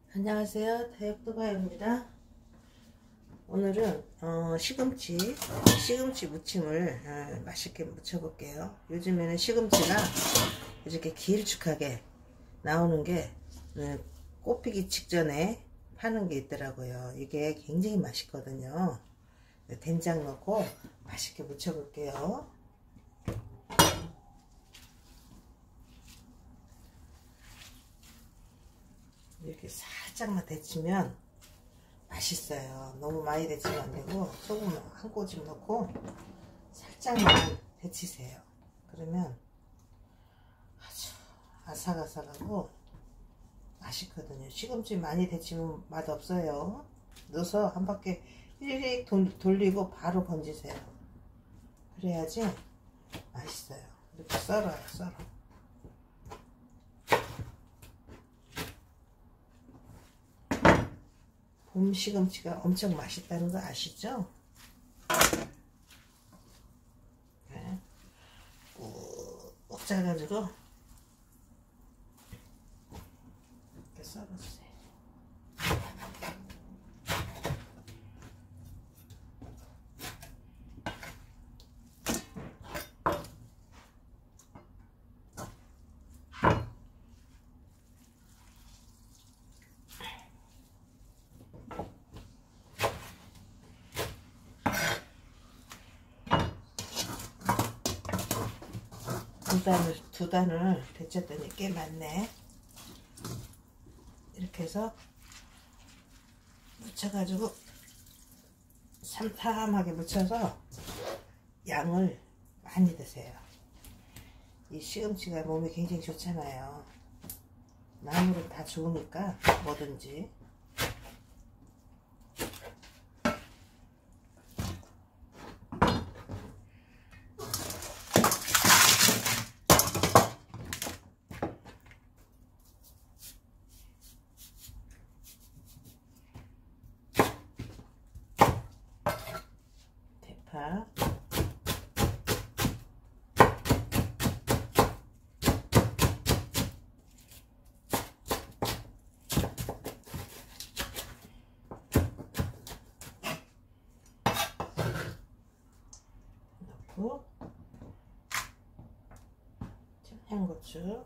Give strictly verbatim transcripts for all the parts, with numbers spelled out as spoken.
안녕하세요, 다육도가요입니다. 오늘은 어, 시금치 시금치 무침을 어, 맛있게 무쳐 볼게요. 요즘에는 시금치가 이렇게 길쭉하게 나오는 게 어, 꽃피기 직전에 파는 게 있더라고요. 이게 굉장히 맛있거든요. 된장 넣고 맛있게 무쳐 볼게요. 이렇게 살짝만 데치면 맛있어요. 너무 많이 데치면 안 되고 소금 한 꼬집 넣고 살짝만 데치세요. 그러면 아주 아삭아삭하고 맛있거든요. 시금치 많이 데치면 맛없어요. 넣어서 한 바퀴 휘리릭 돌리고 바로 건지세요. 그래야지 맛있어요. 이렇게 썰어요. 썰어. 봄 시금치가 엄청 맛있다는 거 아시죠? 네. 꾹 짜가지고 이렇게 썰어주세요. 두 단을, 두 단을 데쳤더니 꽤 많네. 이렇게 해서 묻혀가지고 삼삼하게 묻혀서 양을 많이 드세요. 이 시금치가 몸에 굉장히 좋잖아요. 나물은 다 좋으니까 뭐든지. 대파, 넣고 청양고추,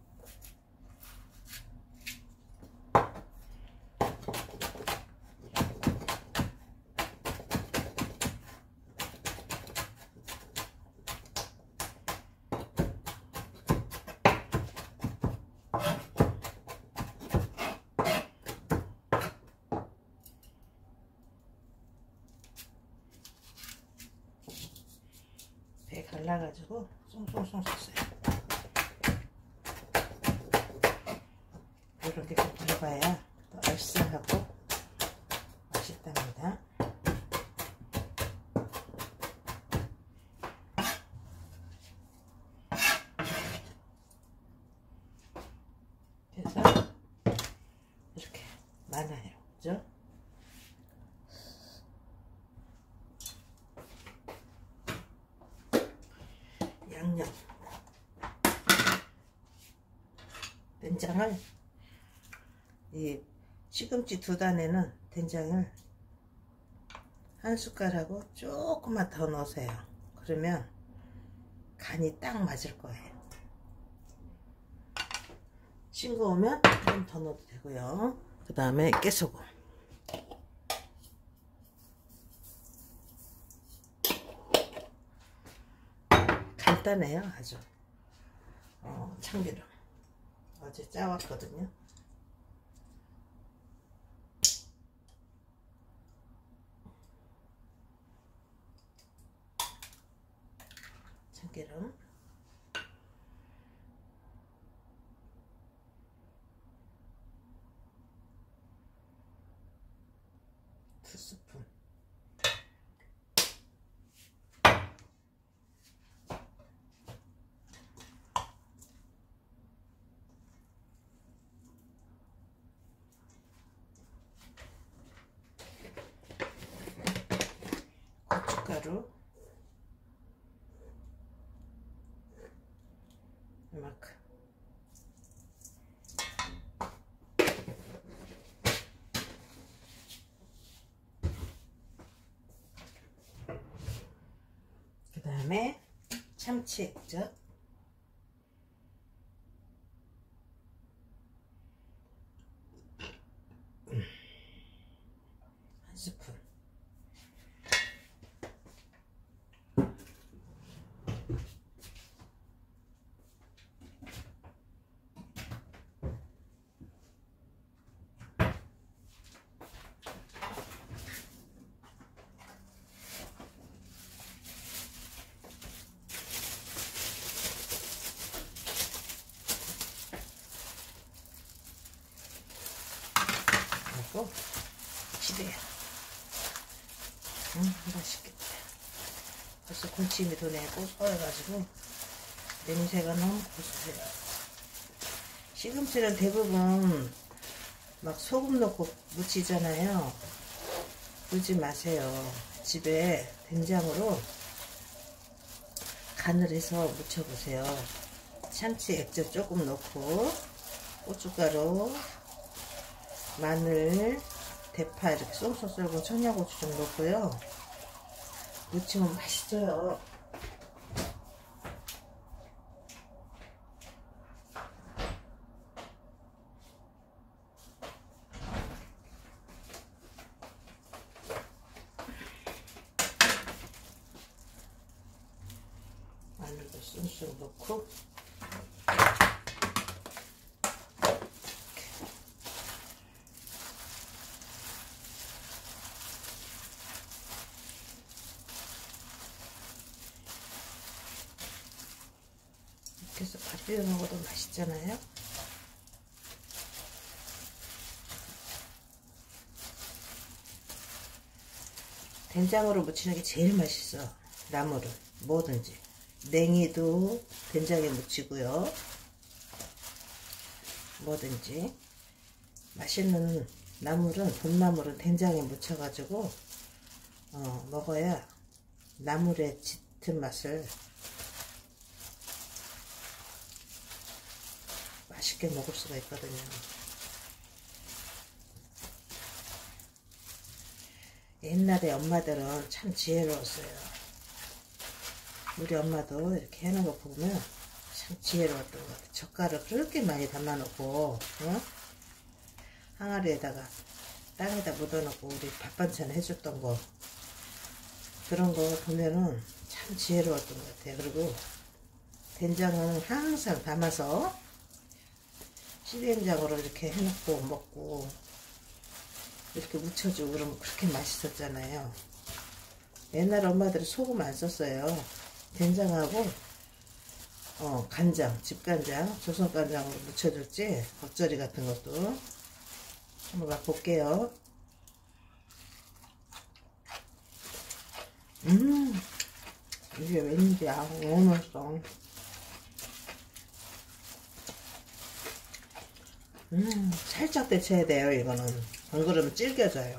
배 갈라가지고 송송송 썼어요. 이렇게 좀 들어가야 더 알싸하고 맛있답니다. 그래서 이렇게 많아요. 그죠? 양념 된장을 이 시금치 두 단에는 된장을 한 숟갈하고 조금만 더 넣으세요. 그러면 간이 딱 맞을 거예요. 싱거우면 좀 더 넣어도 되고요. 그 다음에 깨소금, 간단해요. 아주 어, 참기름 어제 짜왔거든요. 참기름, 두 스푼, 고춧가루 이만큼, 참치 액젓, 한 스푼, 그리고 지배야. 음, 맛있겠다. 벌써 군침이 도네. 고소해가지고 냄새가 너무 고소해요. 시금치는 대부분 막 소금 넣고 무치잖아요. 그러지 마세요. 집에 된장으로 간을 해서 무쳐보세요. 참치 액젓 조금 넣고 고춧가루, 마늘, 대파 이렇게 쏙쏙 썰고 청양고추 좀 넣고요. 무치면 맛있어요. 마늘도 쑥쑥 넣고 이렇게 해서 밥 비벼 먹어도 맛있잖아요. 된장으로 무치는 게 제일 맛있어. 나물은 뭐든지 냉이도 된장에 무치고요. 뭐든지 맛있는 나물은 봄나물은 된장에 무쳐가지고 어, 먹어야 나물의 짙은 맛을 맛있게 먹을 수가 있거든요. 옛날에 엄마들은 참 지혜로웠어요. 우리 엄마도 이렇게 해놓은 거 보면 참 지혜로웠던 것 같아요. 젓갈을 그렇게 많이 담아놓고 어? 항아리에다가 땅에다 묻어놓고 우리 밥 반찬 해줬던 거, 그런 거 보면은 참 지혜로웠던 것 같아요. 그리고 된장은 항상 담아서 씨된장으로 이렇게 해놓고 먹고 이렇게 무쳐주고 그러면 그렇게 맛있었잖아요. 옛날 엄마들이 소금 안 썼어요. 된장하고 어, 간장, 집간장, 조선간장으로 무쳐줬지. 겉절이 같은 것도 한번 맛볼게요. 음, 이게 웬일이야. 너무 맛있어. 음, 살짝 데쳐야 돼요. 이거는 안 그러면 질겨져요.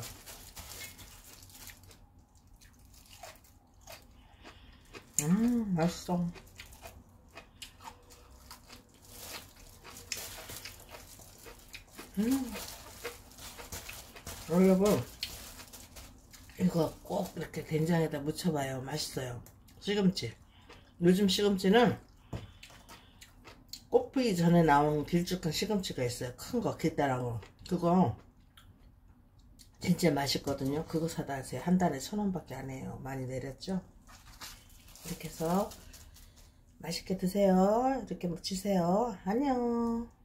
음, 맛있어. 음, 여러분 이거 꼭 이렇게 된장에다 무쳐봐요. 맛있어요. 시금치, 요즘 시금치는 꽃 피기 전에 나온 길쭉한 시금치가 있어요. 큰 거, 길다란 거. 그거 진짜 맛있거든요. 그거 사다 하세요. 한 달에 천 원밖에 안 해요. 많이 내렸죠? 이렇게 해서 맛있게 드세요. 이렇게 무치세요. 안녕.